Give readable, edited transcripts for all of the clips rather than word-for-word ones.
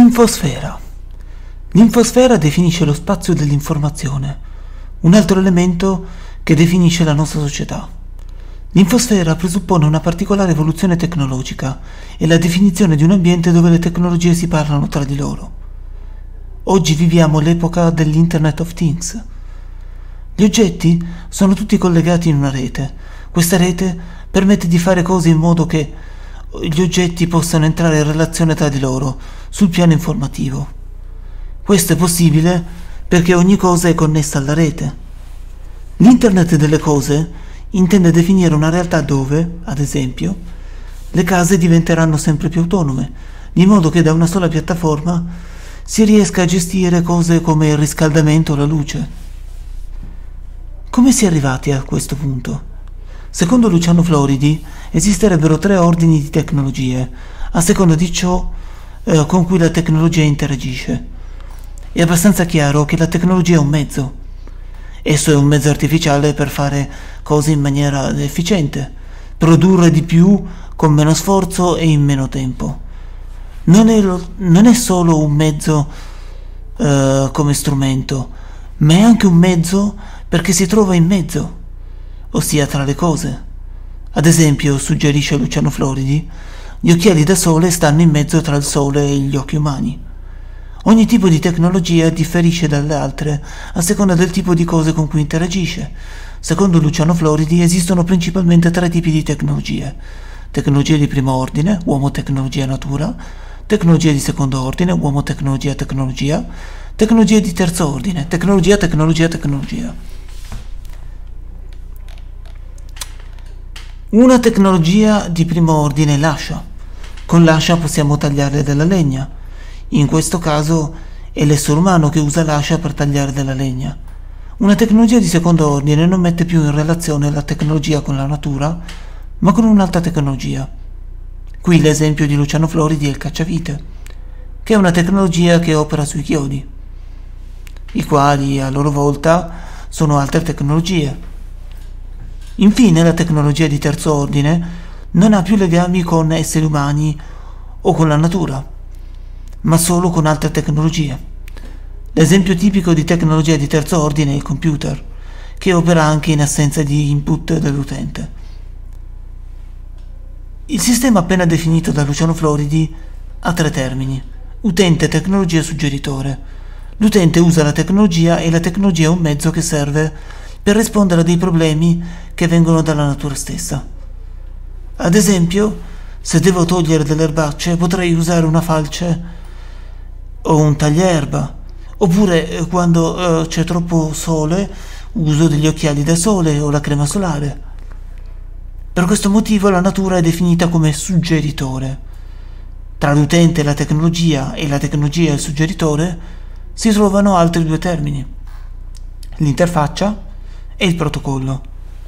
L'infosfera. L'infosfera definisce lo spazio dell'informazione, un altro elemento che definisce la nostra società. L'infosfera presuppone una particolare evoluzione tecnologica e la definizione di un ambiente dove le tecnologie si parlano tra di loro. Oggi viviamo l'epoca dell'Internet of Things. Gli oggetti sono tutti collegati in una rete. Questa rete permette di fare cose in modo che gli oggetti possano entrare in relazione tra di loro sul piano informativo. Questo è possibile perché ogni cosa è connessa alla rete. L'Internet delle cose intende definire una realtà dove, ad esempio, le case diventeranno sempre più autonome, di modo che da una sola piattaforma si riesca a gestire cose come il riscaldamento o la luce. Come si è arrivati a questo punto? Secondo Luciano Floridi esisterebbero 3 ordini di tecnologie, a seconda di ciò con cui la tecnologia interagisce. È abbastanza chiaro che la tecnologia è un mezzo. Esso è un mezzo artificiale per fare cose in maniera efficiente, produrre di più con meno sforzo e in meno tempo. Non è solo un mezzo come strumento, ma è anche un mezzo perché si trova in mezzo, ossia tra le cose. Ad esempio, suggerisce Luciano Floridi, gli occhiali da sole stanno in mezzo tra il sole e gli occhi umani. Ogni tipo di tecnologia differisce dalle altre a seconda del tipo di cose con cui interagisce. Secondo Luciano Floridi esistono principalmente 3 tipi di tecnologie. Tecnologie di primo ordine, uomo, tecnologia, natura; tecnologie di secondo ordine, uomo, tecnologia, tecnologia; tecnologie di terzo ordine, tecnologia, tecnologia, tecnologia. Una tecnologia di primo ordine è l'ascia. Con l'ascia possiamo tagliare della legna. In questo caso è l'essere umano che usa l'ascia per tagliare della legna. Una tecnologia di secondo ordine non mette più in relazione la tecnologia con la natura, ma con un'altra tecnologia. Qui l'esempio di Luciano Floridi è il cacciavite, che è una tecnologia che opera sui chiodi, i quali a loro volta sono altre tecnologie. Infine, la tecnologia di terzo ordine non ha più legami con esseri umani o con la natura, ma solo con altre tecnologie. L'esempio tipico di tecnologia di terzo ordine è il computer, che opera anche in assenza di input dell'utente. Il sistema appena definito da Luciano Floridi ha 3 termini: utente, tecnologia, suggeritore. L'utente usa la tecnologia e la tecnologia è un mezzo che serve per rispondere a dei problemi che vengono dalla natura stessa. Ad esempio, se devo togliere delle erbacce, potrei usare una falce o un tagliaerba, oppure quando c'è troppo sole uso degli occhiali da sole o la crema solare. Per questo motivo la natura è definita come suggeritore. Tra l'utente e la tecnologia e il suggeritore si trovano altri 2 termini: l'interfaccia e il protocollo.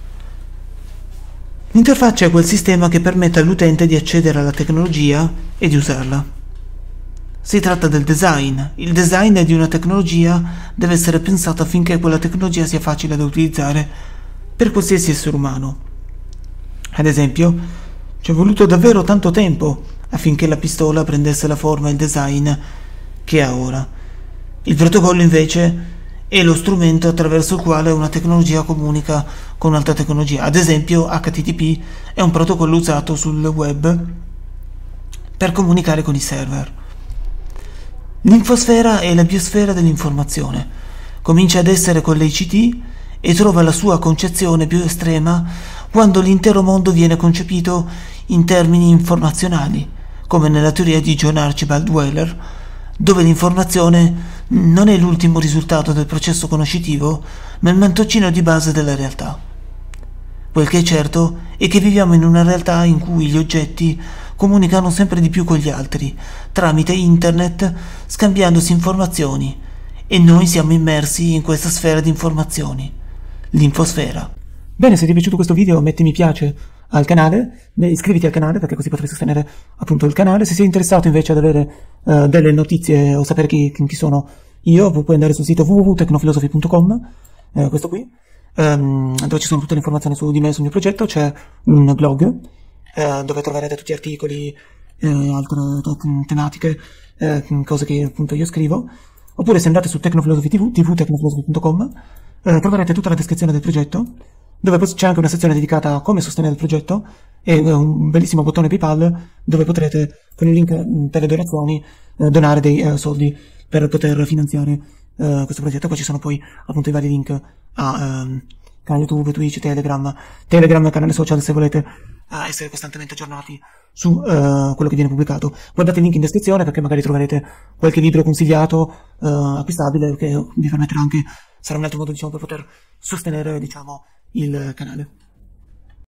L'interfaccia è quel sistema che permette all'utente di accedere alla tecnologia e di usarla. Si tratta del design. Il design di una tecnologia deve essere pensato affinché quella tecnologia sia facile da utilizzare per qualsiasi essere umano. Ad esempio, ci è voluto davvero tanto tempo affinché la pistola prendesse la forma e il design che ha ora. Il protocollo invece è lo strumento attraverso il quale una tecnologia comunica con un'altra tecnologia. Ad esempio, HTTP è un protocollo usato sul web per comunicare con i server. L'infosfera è la biosfera dell'informazione. Comincia ad essere con l'ICT e trova la sua concezione più estrema quando l'intero mondo viene concepito in termini informazionali, come nella teoria di John Archibald Wheeler, dove l'informazione non è l'ultimo risultato del processo conoscitivo, ma il mattoncino di base della realtà. Quel che è certo è che viviamo in una realtà in cui gli oggetti comunicano sempre di più con gli altri, tramite internet, scambiandosi informazioni, e noi siamo immersi in questa sfera di informazioni, l'infosfera. Bene, se ti è piaciuto questo video metti mi piace al canale, iscriviti al canale perché così potrai sostenere appunto il canale. Se sei interessato invece ad avere delle notizie o sapere chi sono io, puoi andare sul sito www.tecnofilosophy.com, questo qui, dove ci sono tutte le informazioni su di me e sul mio progetto. C'è un blog dove troverete tutti articoli, altre tematiche, cose che appunto io scrivo, oppure se andate su Tecnofilosophy TV, tvtecnofilosophy.com, troverete tutta la descrizione del progetto, dove c'è anche una sezione dedicata a come sostenere il progetto e un bellissimo bottone PayPal dove potrete, con il link per le donazioni, donare dei soldi per poter finanziare questo progetto. Poi ci sono poi appunto i vari link a canale YouTube, Twitch, Telegram, canale social se volete essere costantemente aggiornati su quello che viene pubblicato. Guardate il link in descrizione perché magari troverete qualche libro consigliato, acquistabile, che vi permetterà anche, sarà un altro modo diciamo per poter sostenere diciamo il canale.